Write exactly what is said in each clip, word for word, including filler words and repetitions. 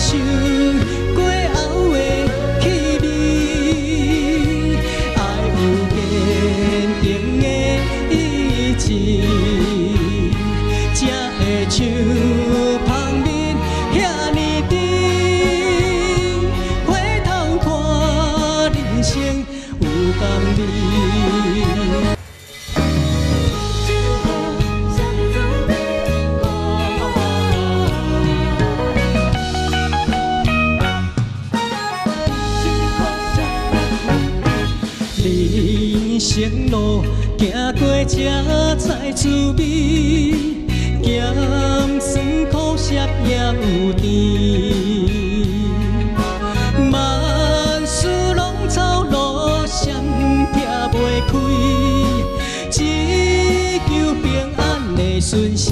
受过后的气味，爱有坚定的意志，才会像旁边遐尼甜。回头看人生有甘味。 人生路行过才知滋味，咸酸苦涩也有甜。万事拢走路闪避袂开，只求平安的顺时。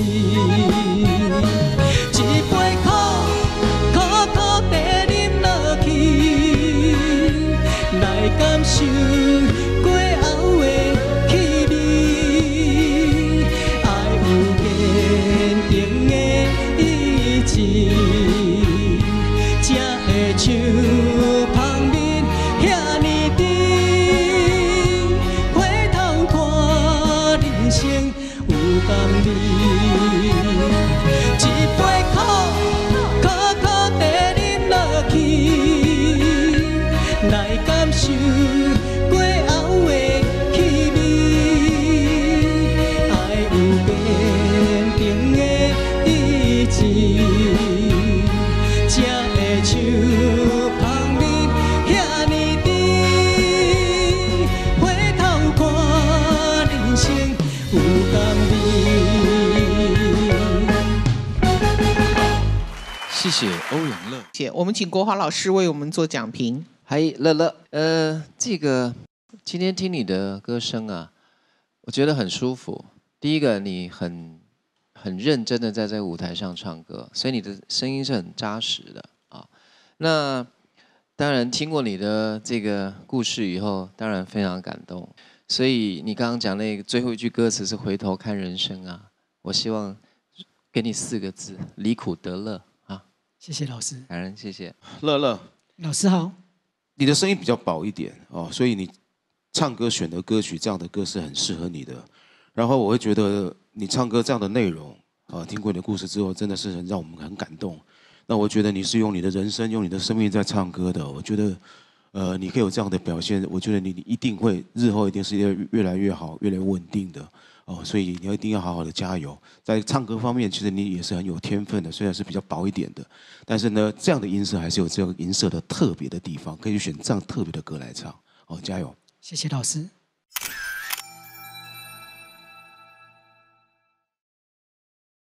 一杯苦，苦苦地饮落去，来感受。 像旁边遐尼甜，回头看人生有甘味。一杯苦，苦苦地饮落去，来感受过后的气味。爱有坚定的意志。 像旁边遐尼甜，回头看人生有甘味。 谢谢欧阳乐， 谢谢。我们请国华老师为我们做讲评。 嗨，乐乐，呃，这个今天听你的歌声啊，我觉得很舒服。第一个，你很很认真的在这个舞台上唱歌，所以你的声音是很扎实的。 那当然，听过你的这个故事以后，当然非常感动。所以你刚刚讲那个最后一句歌词是"回头看人生"啊，我希望给你四个字：离苦得乐啊！ 谢谢老师， 感恩，谢谢乐乐。 老师好。 你的声音比较薄一点哦，所以你唱歌选的歌曲这样的歌是很适合你的。然后我会觉得你唱歌这样的内容啊，听过你的故事之后，真的是很让我们很感动。 那我觉得你是用你的人生、用你的生命在唱歌的。我觉得，呃，你可以有这样的表现，我觉得你你一定会日后一定是越越来越好、越来越稳定的哦。所以你要一定要好好的加油。在唱歌方面，其实你也是很有天分的，虽然是比较薄一点的，但是呢，这样的音色还是有这样音色的特别的地方，可以选这样特别的歌来唱。哦，加油！ 谢谢老师。